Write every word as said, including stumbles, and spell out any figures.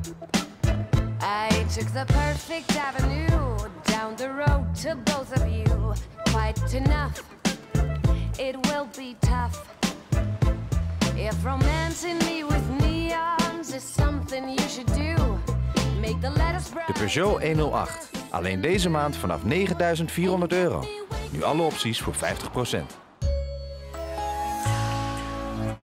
I took the perfect avenue down the road to both of you. Quite enough, it will be tough. If romancing me with neons is something you should do, make the letters bright. De Peugeot honderdacht. Alleen deze maand vanaf negenduizend vierhonderd euro. Nu alle opties voor vijftig procent.